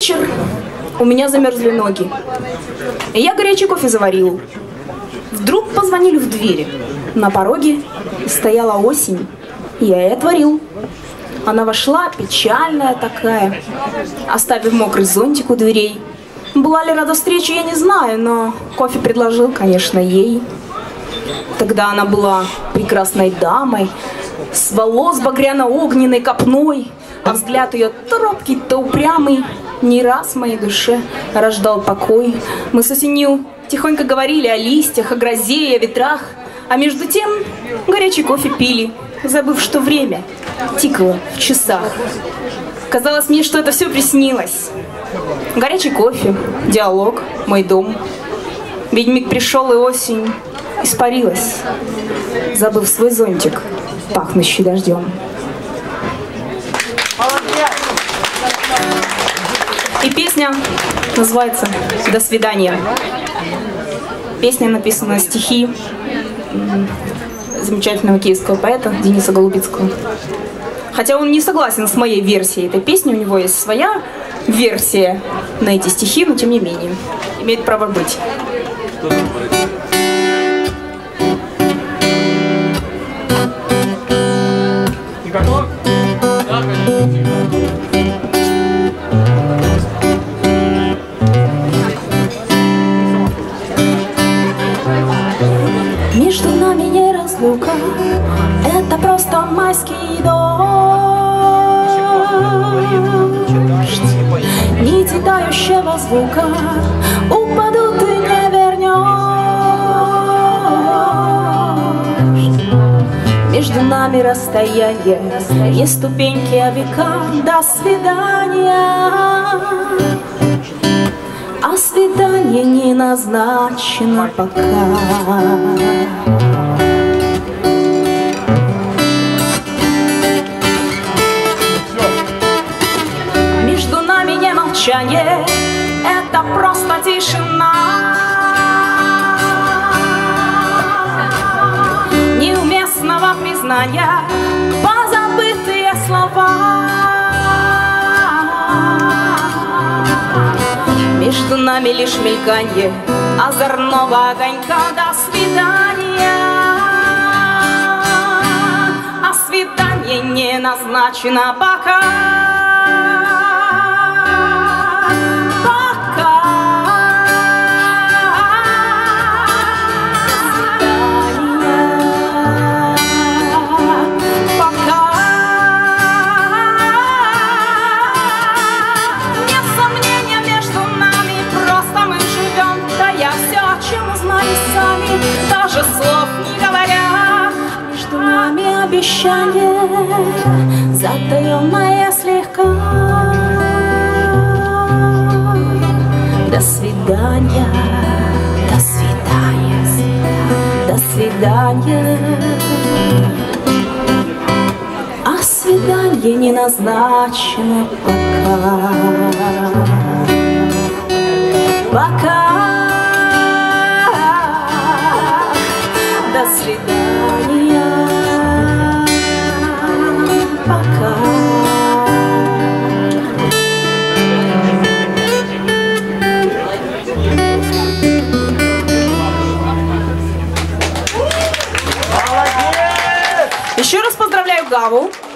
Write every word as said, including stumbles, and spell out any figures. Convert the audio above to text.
Вечер, у меня замерзли ноги. И я горячий кофе заварил. Вдруг позвонили в двери. На пороге стояла осень. Я ей отворил. Она вошла, печальная такая, оставив мокрый зонтик у дверей. Была ли рада встрече, я не знаю, но кофе предложил, конечно, ей. Тогда она была прекрасной дамой, с волос багряно-огненной копной, а взгляд ее то робкий, то упрямый не раз в моей душе рождал покой. Мы с осенью тихонько говорили о листьях, о грозе и о ветрах, а между тем горячий кофе пили, забыв, что время тикало в часах. Казалось мне, что это все приснилось. Горячий кофе, диалог, мой дом. Ведь миг пришел, и осень испарилась, забыв свой зонтик, пахнущий дождем. И песня называется «До свидания». Песня написана на стихи замечательного киевского поэта Дениса Голубицкого. Хотя он не согласен с моей версией этой песни, у него есть своя версия на эти стихи, но тем не менее имеет право быть. Готов? Да, конечно. Между нами не разлука, это просто майский дождь. Нити тающего звука упадут и не вернешь. Между нами расстояние, не ступеньки, а века. До свидания. А свидание не назначено пока. Между нами не молчание, это просто тишина. Неуместного признания, позабытые слова. Между нами лишь мельканье озорного огонька. До свидания. А свидание не назначено пока. Пока. Свидание. Пока. Нет сомнения, между нами просто мы живем, тая все, о чем узнали сами, даже слов не говоря. Между нами обещание, затаенное слегка. До свидания, до свидания, до свидания. А свидание не назначено пока. Пока. До свидания. Пока. Еще раз поздравляю Гаву.